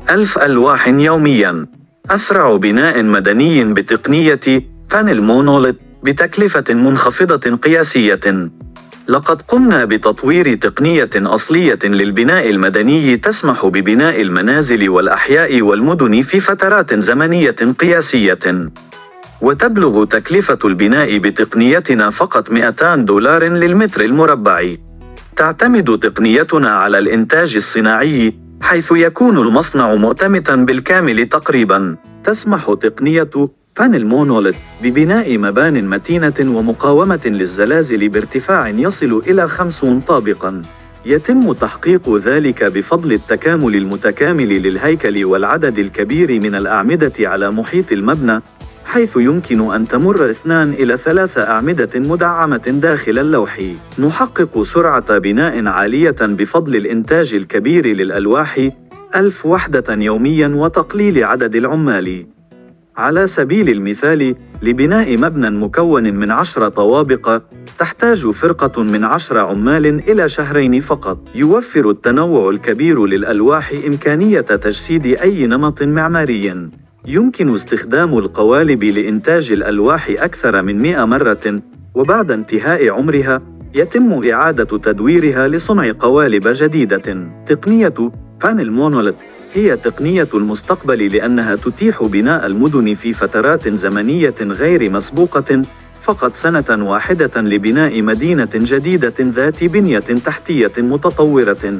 1000 ألواح يومياً. أسرع بناء مدني بتقنية بانل مونوليث بتكلفة منخفضة قياسية. لقد قمنا بتطوير تقنية أصلية للبناء المدني تسمح ببناء المنازل والأحياء والمدن في فترات زمنية قياسية. وتبلغ تكلفة البناء بتقنيتنا فقط $200 للمتر المربع. تعتمد تقنيتنا على الإنتاج الصناعي، حيث يكون المصنع مؤتمتاً بالكامل تقريباً. تسمح تقنية بانل مونوليث ببناء مبان متينة ومقاومة للزلازل بارتفاع يصل إلى 50 طابقاً. يتم تحقيق ذلك بفضل التكامل المتكامل للهيكل والعدد الكبير من الأعمدة على محيط المبنى، حيث يمكن أن تمر 2 إلى 3 أعمدة مدعمة داخل اللوح. نحقق سرعة بناء عالية بفضل الإنتاج الكبير للألواح 1000 وحدة يومياً وتقليل عدد العمال. على سبيل المثال، لبناء مبنى مكون من 10 طوابق تحتاج فرقة من 10 عمال إلى شهرين فقط. يوفر التنوع الكبير للألواح إمكانية تجسيد أي نمط معماري. يمكن استخدام القوالب لإنتاج الألواح أكثر من 100 مرة، وبعد انتهاء عمرها يتم إعادة تدويرها لصنع قوالب جديدة. تقنية بانل مونوليث هي تقنية المستقبل، لأنها تتيح بناء المدن في فترات زمنية غير مسبوقة، فقط سنة واحدة لبناء مدينة جديدة ذات بنية تحتية متطورة.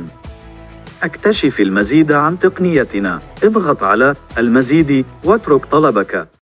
اكتشف المزيد عن تقنيتنا. اضغط على المزيد واترك طلبك.